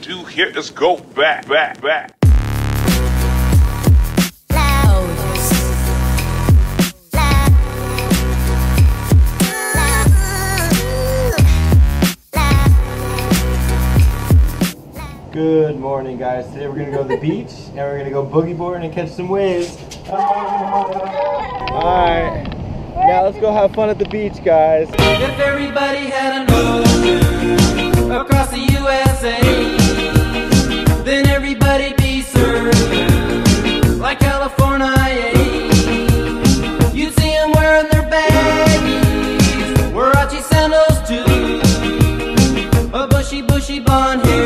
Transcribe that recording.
2, here, let's go back. Good morning, guys. Today we're gonna go to the beach and we're gonna go boogie boarding and catch some waves. Alright, now let's go have fun at the beach, guys. If everybody had a nose across the USA, then everybody'd be served like California. You'd see them wearing their baggies, Warachi sandals too, a bushy blonde hair.